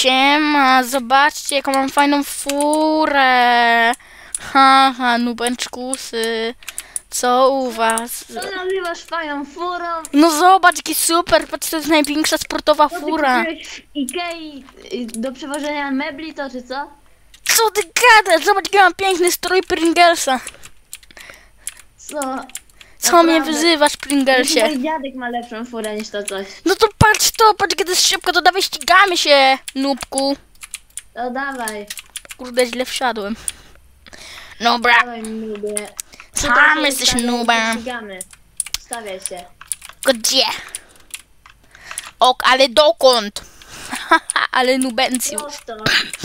Siema, zobaczcie jaką mam fajną furę. Haha, nubeczkusy. Co u was? Co nazywasz fajną furą? No zobacz, jaki super, patrz, to jest największa sportowa Co ty fura. kupiłeś w Ikei do przewożenia mebli, to czy co? Co ty gadasz? Zobacz, jaki mam piękny strój Pringlesa. Co? Co mnie Naprawdę. wyzywasz, Pringlesie? Mój dziadek ma lepszą furę niż to coś. No to, patrz, kiedy jest szybko, to dawaj ścigamy się, nubku. To dawaj, Kurde, źle wsiadłem. Dobra, dawaj mi lubię. sam jesteś nubem. Ścigamy. Stawiaj się. Gdzie? Ok, ale dokąd? Ale nubencjusz. Prosto.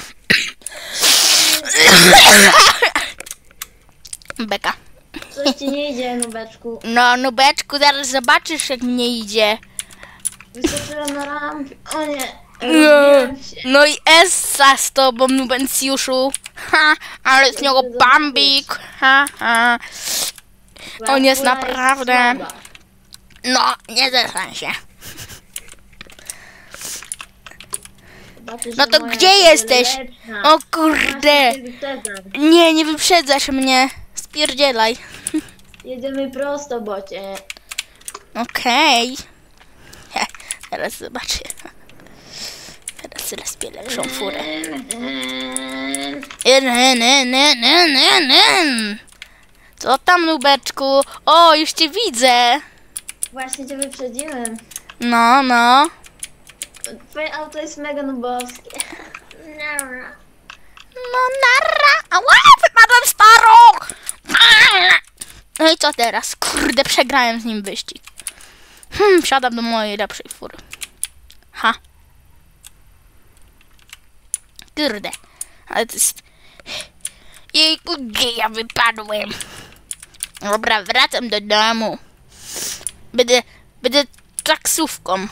Beka. Coś ci nie idzie, nubeczku. No, nubeczku, zaraz zobaczysz, jak mnie idzie. Wyskoczyłem na rampie. O nie. No, Rozbiłem się. no i Essa z tobą, nubencjuszu. Ha, ale z niego Bambik. Ha, ha. On jest Fura naprawdę... słaba. No, nie zesań się. Zobaczysz, No że to moja gdzie jest jesteś? lepsza. O kurde. Właśnie cię wyprzedzam. Nie wyprzedzasz mnie. Spierdzielaj. Jedziemy prosto, bocie. Okej. Teraz zobaczę. Teraz rozpię lepszą furę. Co tam, nubeczku? O, już cię widzę. Właśnie cię wyprzedziłem. No. Twoje auto jest mega nubowskie. No narra. Ała, wypadłem starą. No i co teraz? Kurde, przegrałem z nim wyścig. Wsiadam do mojej lepszej fury. Ha. Kurde. Ale to jest... Jejku, gdzie ja wypadłem? Dobra, wracam do domu. Będę taksówką.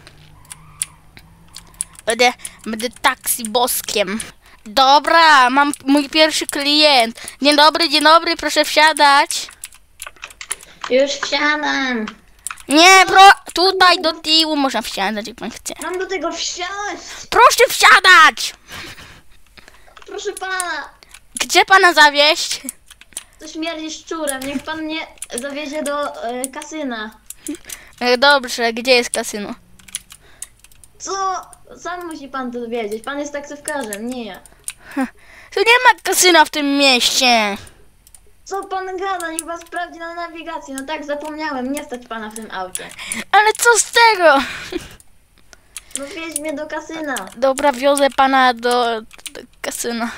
Będę taksi boskiem. Dobra, mam mój pierwszy klient. Dzień dobry, proszę wsiadać. Już wsiadam. Nie, tutaj do tyłu można wsiadać, jak pan chce. Mam do tego wsiąść. Proszę wsiadać! Proszę pana. Gdzie pana zawieźć? To śmierdzi szczurem. Niech pan mnie zawiezie do kasyna. Dobrze, gdzie jest kasyno? Co? Sam musi pan to wiedzieć. Pan jest taksówkarzem, nie ja. Tu nie ma kasyna w tym mieście. Co pan gada? Niech pan sprawdzi na nawigacji. No tak, zapomniałem. Nie stać pana w tym aucie. Ale co z tego? No wieź mnie do kasyna. Dobra, wiozę pana do kasyna.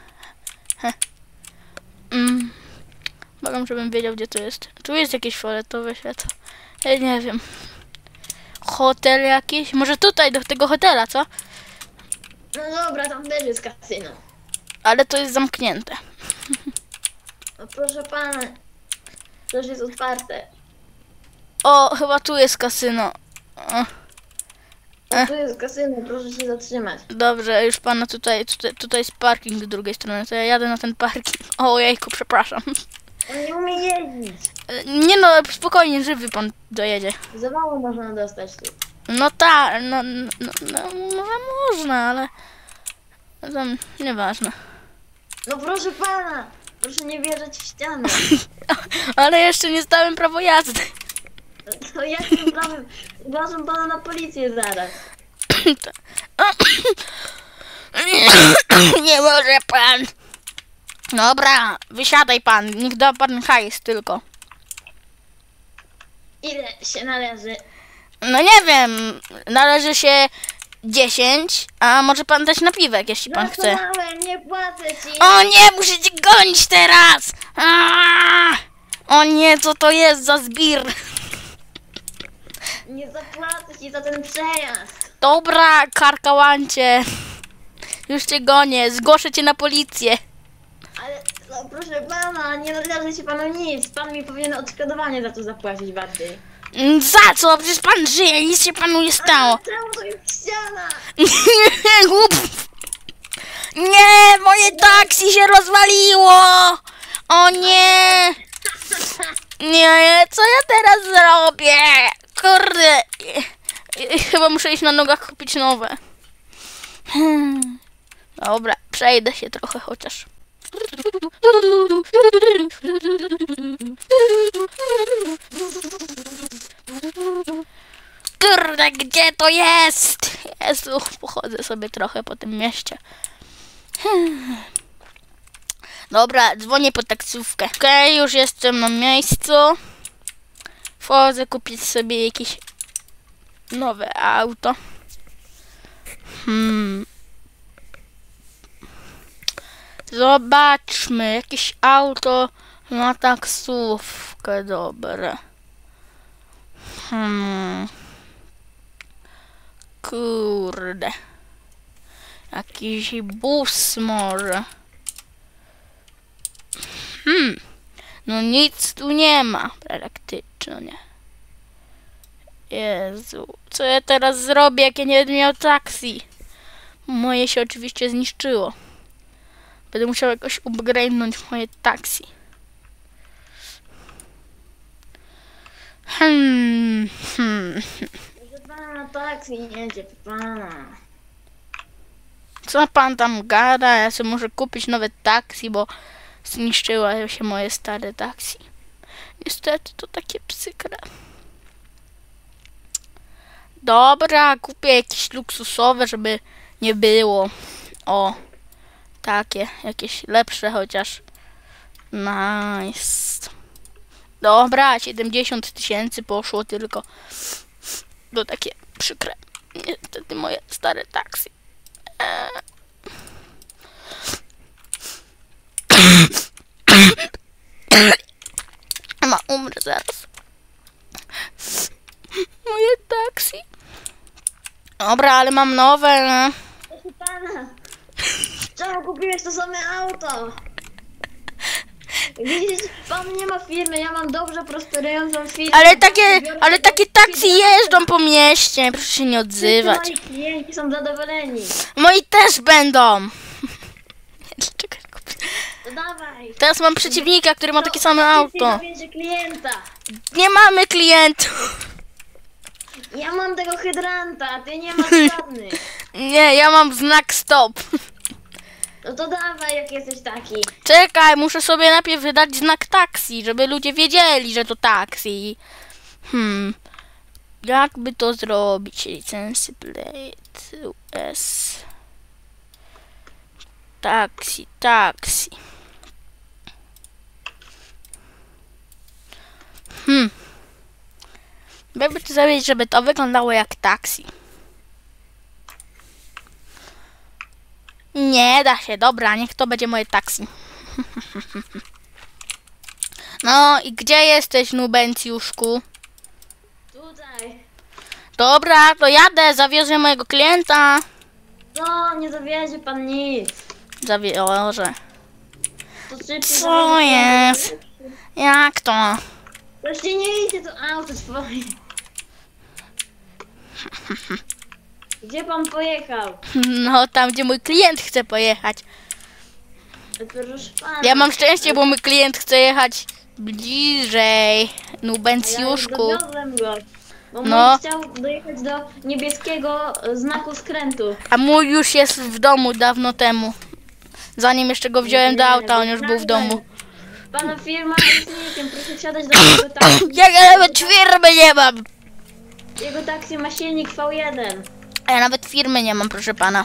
Błagam, żebym wiedział, gdzie to jest. Tu jest jakieś fioletowe światło. Ja nie wiem. Hotel jakiś? Może tutaj, do tego hotela, co? No dobra, tam też jest kasyno. Ale to jest zamknięte. No proszę pana. To już jest otwarte. O, chyba tu jest kasyno. O, No tu jest kasyno, proszę się zatrzymać. dobrze, już pana tutaj jest parking z drugiej strony, to ja jadę na ten parking. O, jejku, przepraszam. On nie umie jeździć. Nie no, spokojnie, żywy pan dojedzie. Za mało można dostać tu. No tak, no, może można, ale tam nieważne. No proszę pana. Proszę nie wjeżdżać w ścianę. Ale jeszcze nie zdałem prawo jazdy. To jakim prawem? Zgłaszam pana na policję zaraz. Nie może pan. Dobra, wysiadaj pan, niech da pan hajs tylko. Ile się należy? No nie wiem, należy się 10, a może pan dać napiwek, jeśli pan chce. Zapomniałem, nie płacę ci. O nie, muszę cię gonić teraz! Aaaa! O nie, co to jest za zbir? Nie zapłacę ci za ten przejazd. Dobra, karkałancie. Już cię gonię, zgłoszę cię na policję. Ale no, proszę pana, nie należy się panu nic. Pan mi powinien odszkodowanie za to zapłacić bardziej. Za co? Przecież pan żyje, nic się panu nie stało. Czemu to jest ściana? Głup. Nie, moje taksi się rozwaliło. O nie. Nie, co ja teraz zrobię? Kurde. Chyba muszę iść na nogach kupić nowe. Dobra, przejdę się trochę chociaż. Kurde, gdzie to jest? Jezu, pochodzę sobie trochę po tym mieście. Dobra, dzwonię po taksówkę. Okej, już jestem na miejscu. Wchodzę kupić sobie jakieś nowe auto. Zobaczmy, jakieś auto na taksówkę dobre. Kurde. Jakiś bus może. No nic tu nie ma praktycznie. Jezu, co ja teraz zrobię, jak ja nie będę miał taksi? Moje się oczywiście zniszczyło. Będę musiał jakoś upgrade'nąć moje taksi. Proszę pana, taksi jedzie, pana. Co pan tam gada? Ja sobie muszę kupić nowe taksi, bo zniszczyło się moje stare taksi. Niestety to takie przykre. Dobra, kupię jakieś luksusowe, żeby nie było. O, takie, jakieś lepsze chociaż. Nice. Dobra, 70 000 poszło tylko. To takie przykre. Niestety moje stare taksi. Umrę zaraz. Moje taksi. Dobra, ale mam nowe. No. Proszę pana, czemu kupiłeś to same auto? Widzisz, pan nie ma firmy, ja mam dobrze prosperującą firmę. Ale takie taksi jeżdżą po mieście. Proszę się nie odzywać. Moi klienci są zadowoleni. Moi też będą. Czekaj, kupię. To dawaj. Teraz mam przeciwnika, który ma takie same auto. Będzie klienta. Nie mamy klientów. Ja mam tego hydranta, a ty nie masz żadnych. Nie, ja mam znak stop. No to dawaj, jak jesteś taki. Czekaj, muszę sobie najpierw wydać znak taksi, żeby ludzie wiedzieli, że to taksi. Jakby to zrobić? License plate US. Taksi. Jakby to zrobić, żeby to wyglądało jak taksi. Nie da się, dobra, niech to będzie moje taksi. No i gdzie jesteś, Nubencjuszku? Tutaj. Dobra, to jadę, zawiozę mojego klienta. No, nie zawiezie pan nic. Zawiozę. To szybciej Co zawiezie pan. jest? Jak to? Wreszcie nie idzie to auto twoje. Gdzie pan pojechał? No tam, gdzie mój klient chce pojechać. Proszę pana. Ja mam szczęście, bo mój klient chce jechać bliżej. Nubencjuszku. Ja dowiozłem go. Bo No. mój chciał dojechać do niebieskiego znaku skrętu. A mój już jest w domu dawno temu. Zanim jeszcze go wziąłem do auta, on już był w domu. Pana firma jest nikiem, proszę wsiadać do jego taksi. Ja nawet firmy nie mam. Jego taksi ma silnik V1. A ja nawet firmy nie mam, proszę pana.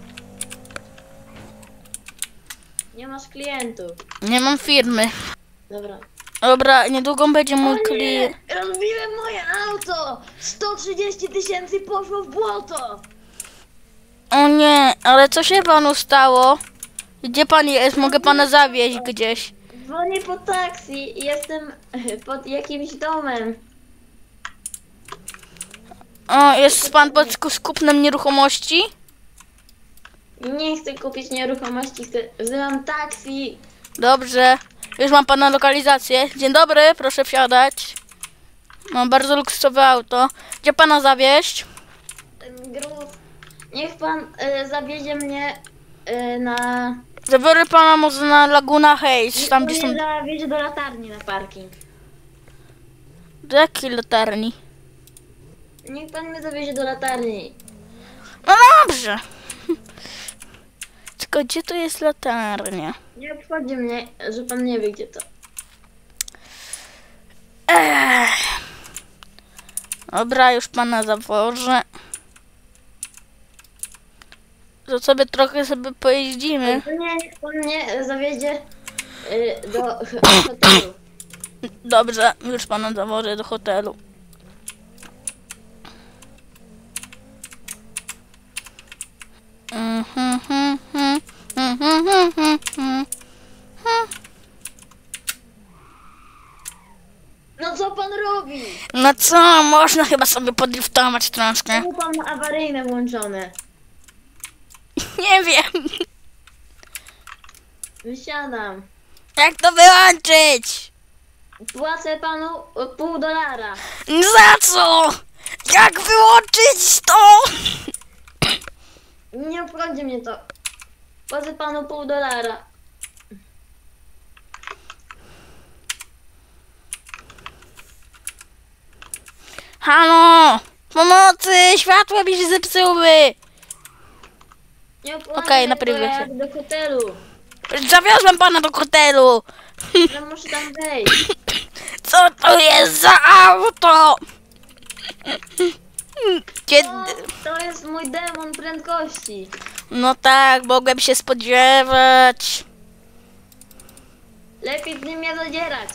Nie masz klientów. Nie mam firmy. Dobra. Dobra, niedługo będzie mój O nie! klient. Rozbiłem moje auto! 130 000 poszło w błoto! O nie, ale co się panu stało? Gdzie pan jest? Mogę pana zawieźć gdzieś. Dzwonię po taksi i jestem pod jakimś domem. O, jest pan pod kupnem nieruchomości? Nie chcę kupić nieruchomości, wzywam taksi. Dobrze, już mam pana lokalizację. Dzień dobry, proszę wsiadać. Mam bardzo luksusowe auto. Gdzie pana zawieźć? Ten gruz. Niech pan zawiezie mnie na... Zabiorę pana może na Laguna Heights, tam gdzie są... Niech pan mnie zawiezie do latarni na parking. Do jakiej latarni? Niech pan mnie zawiezie do latarni. No dobrze. Tylko gdzie to jest latarnia? Nie obchodzi mnie, że pan nie wie, gdzie to. Dobra, już pana zawożę. To sobie trochę pojeździmy. To nie, niech pan mnie zawiedzie do hotelu. Dobrze, już pana zawożę do hotelu. No co pan robi? No co, można chyba sobie podriftować troszkę. Czemu pan ma awaryjne włączone? Nie wiem, Wysiadam. jak to wyłączyć. Płacę panu $0,5. Za co? Jak wyłączyć to? Nie obchodzi mnie to. Płacę panu $0,5. Halo, pomocy, światła mi się zepsuły. Nie obchodzi Okej, mnie naprawię to, się. jak do hotelu. Zawiozłem pana do hotelu. Ja muszę tam wejść. Co to jest za auto? Kiedy... To jest mój demon prędkości. No tak, mogłem się spodziewać. Lepiej z nim nie zadzierać.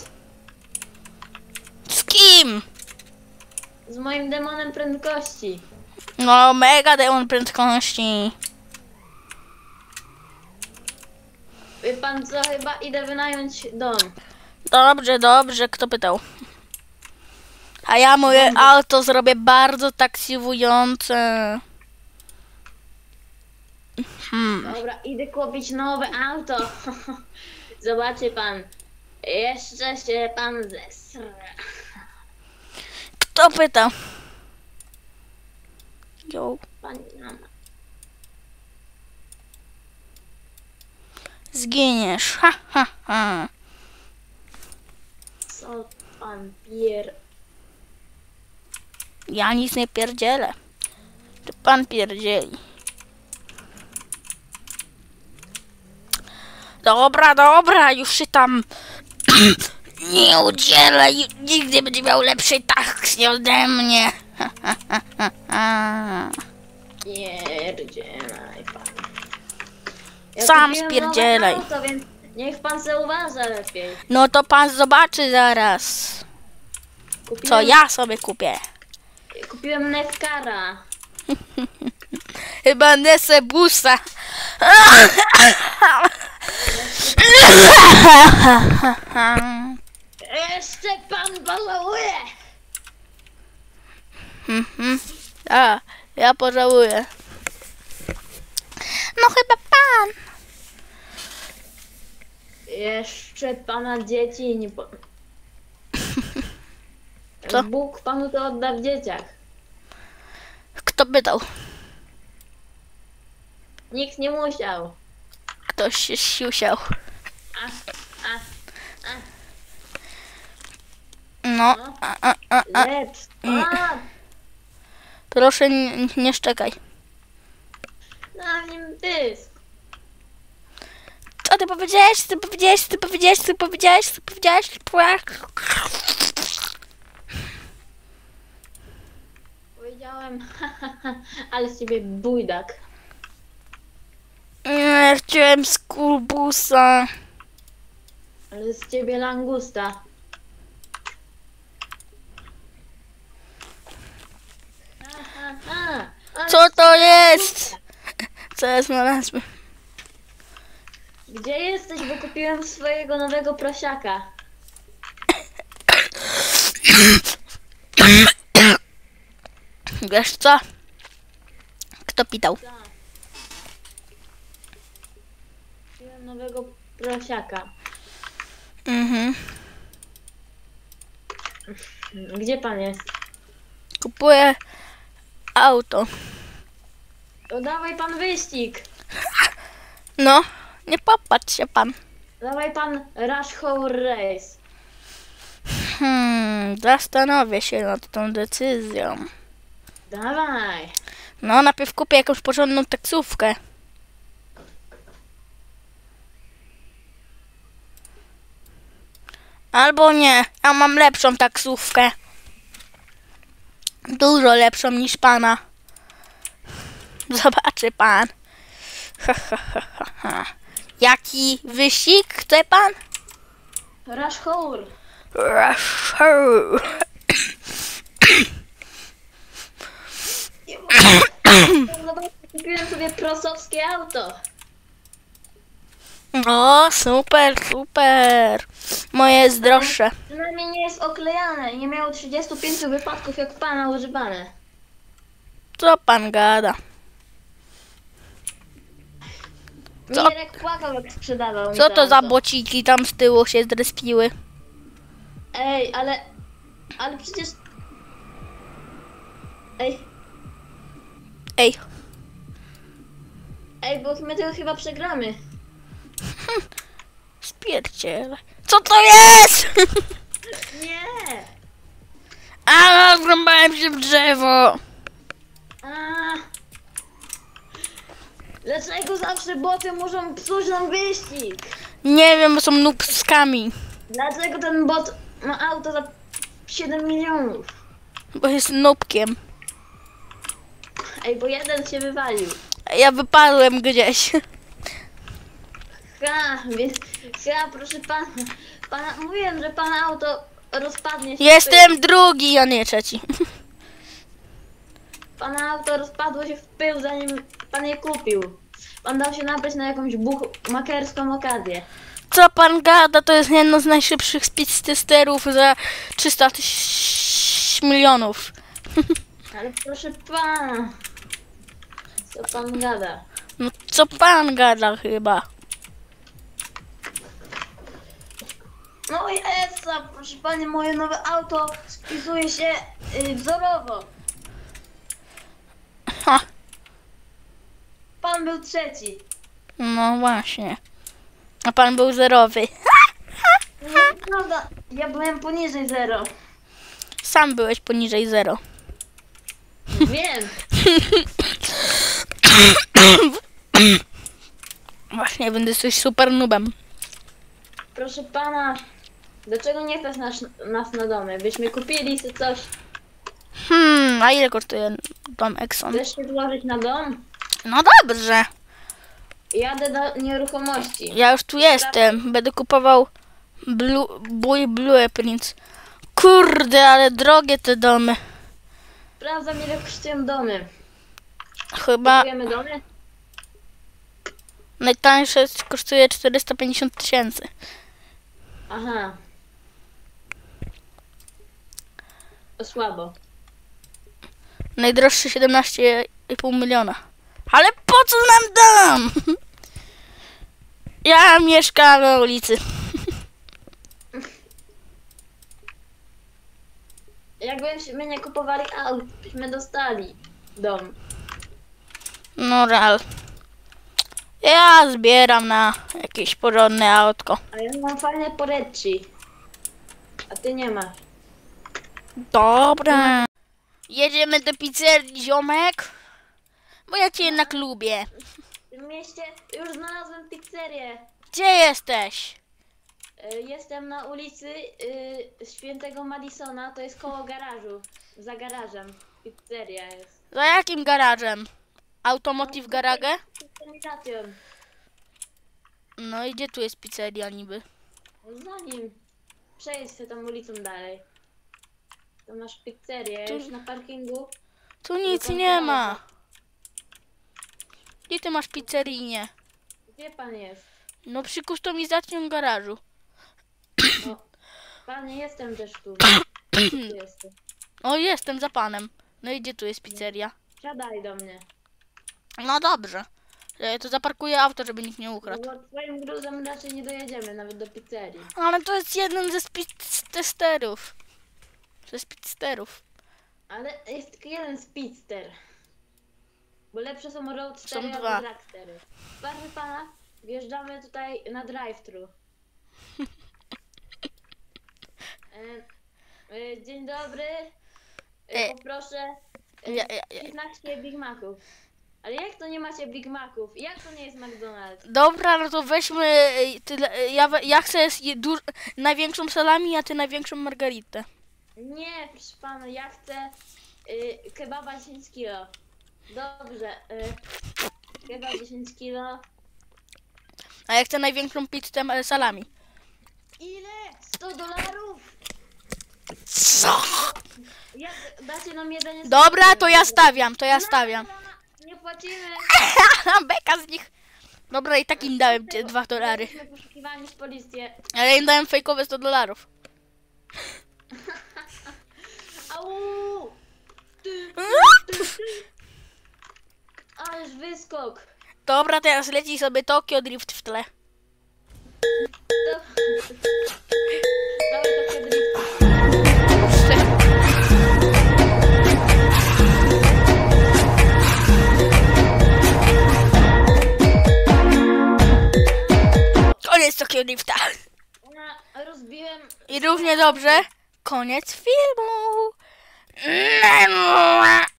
Z kim? Z moim demonem prędkości. No, mega demon prędkości. Wie pan co, chyba idę wynająć dom. Dobrze, dobrze, kto pytał? A ja moje auto zrobię bardzo taksywujące. Dobra, idę kupić nowe auto. Zobaczy pan. Jeszcze się pan zesra. Kto pytał? Jo. Pani mama. Zginiesz. Ha, ha, ha. Co pan pier... Ja nic nie pierdzielę. To pan pierdzieli. Dobra, dobra, już się tam nie udzielę. Nigdy będzie miał lepszej taksy ode mnie. Ha, ha, ha, ha, ha. Pierdzielaj pan. Ja Sam kupiłem spierdzielaj. nowe auto, więc niech pan se uważa lepiej. No to pan zobaczy zaraz, co ja sobie kupię. Kupiłem Nefkara. Chyba nesę busa. Jeszcze pan pożałuje. A, ja pożałuję. No chyba pan. Jeszcze pana dzieci nie po... Co? Bóg panu to odda w dzieciach. Kto pytał? Nikt nie musiał. Ktoś się siusiał. A, a, No, No. a. lecz. A, Proszę nie szczekaj. na nim dysk. Co ty powiedziałeś? Co ty powiedziałeś? Co ty powiedziałeś? Co ty powiedziałeś? Co ty powiedziałeś? Powiedziałem, ale z ciebie bujdak. Nie, chciałem skurbusa. Ale z ciebie langusta. Ale Co to jest? Co ja znalazłem? Gdzie jesteś, bo kupiłem swojego nowego prosiaka. Wiesz co? Kto pitał? Co? Kupiłem nowego prosiaka. Mhm. Gdzie pan jest? Kupuję auto. To dawaj pan wyścig. No, nie popatrz się pan. Dawaj pan Rush Hour Race. Zastanowię się nad tą decyzją. Dawaj. No, najpierw kupię jakąś porządną taksówkę. Albo nie, ja mam lepszą taksówkę. Dużo lepszą niż pana. Zobaczy pan. Jaki wyścig chce pan? Rush Hour. Kupiłem sobie prosowskie auto. O, super, super. Moje jest droższe. Przynajmniej nie jest oklejane i nie miało 35 wypadków jak pana używane. Co pan gada? Co? Mirek płakał jak sprzedawał mi Co to za auto. bociki tam z tyłu się zrespiły? Ej, ale przecież... Ej, Ej, bo my tego chyba przegramy. spierdziele. Co to jest? Nie! A, zrąbałem się w drzewo. A. Dlaczego zawsze boty muszą psuć nam wyścig? Nie wiem, bo są nubskami. Dlaczego ten bot ma auto za 7 milionów? Bo jest nubkiem. Ej, bo jeden się wywalił. Ja wypadłem gdzieś. Więc proszę pana, mówiłem, że pana auto rozpadnie się. Jestem drugi, a nie trzeci. Pana auto rozpadło się w pył, zanim pan je kupił. Pan dał się nabrać na jakąś makerską okazję. Co pan gada? To jest jedno z najszybszych speedtesterów za 300 milionów. Ale proszę pana, co pan gada? No co pan gada chyba? No i Esa, proszę pani, moje nowe auto spisuje się wzorowo. Ha, Pan był trzeci. no właśnie. A pan był zerowy. Prawda, ja byłem poniżej 0. Sam byłeś poniżej 0. Wiem. Właśnie, będę coś super nubem. Proszę pana, dlaczego nie stać nas na domy? Byśmy kupili sobie coś. A ile kosztuje dom Exxon? Chcesz się złożyć na dom? No dobrze. Jadę do nieruchomości. Ja już tu jestem. Będę kupował Blueprint. Kurde, ale drogie te domy. Sprawdzam, ile kosztują domy. Chyba Kupujemy domy? najtańsze kosztuje 450 000. Aha. To słabo. Najdroższy 17,5 miliona. Ale po co nam dom? Ja mieszkam na ulicy. Jakbyśmy nie kupowali aut, byśmy dostali dom. No real. Ja zbieram na jakieś porządne autko. A ja mam fajne Porecci. A ty nie masz. Dobra. Jedziemy do pizzerii, ziomek. Bo ja cię jednak lubię. W mieście już znalazłem pizzerię. Gdzie jesteś? Jestem na ulicy Świętego Madisona, to jest koło garażu. Za garażem. Pizzeria jest. Za jakim garażem? Automotive Garage? Customizacją. No i gdzie tu jest pizzeria niby? Za nim. Przejdź się tą ulicą dalej. To masz pizzerię, Tu- już na parkingu. Tu nic nie ma. Gdzie ty masz pizzerię? Gdzie pan jest? No przy kustomizacyjnym garażu. No, panie, jestem też tu. Gdzie ty jesteś? O, jestem za panem. No i gdzie tu jest pizzeria? Siadaj do mnie. No dobrze. To zaparkuję auto, żeby nikt nie ukradł. Bo twoim gruzem raczej nie dojedziemy nawet do pizzerii. Ale to jest jeden ze speedtesterów. Ze speedsterów. Ale jest tylko jeden speedster. Bo lepsze są roadstery Są albo dwa. dragstery. Proszę pana, wjeżdżamy tutaj na drive-thru. Dzień dobry. Poproszę 15 Big Maców. Ale jak to nie macie Big Maców? Jak to nie jest McDonald's? Dobra, no to weźmy tyle, ja chcę największą salami, a ty największą margaritę. Nie, proszę pana, ja chcę kebaba 10 kilo. Dobrze, kebab 10 kilo. A ja chcę największą pizzę salami. Ile? $100? Co? Dacie nam jedzenie? Dobra, to ja stawiam, Nie płacimy. Beka z nich. Dobra, i tak im dałem $2. Jesteśmy poszukiwani przez policję. Ale im dałem fejkowe $100. Au! Ależ wyskok. Dobra, teraz leci sobie Tokio Drift w tle. Dawaj to się drift. Koniec Tokio Drifta. Rozbiłem. I równie dobrze, koniec filmu.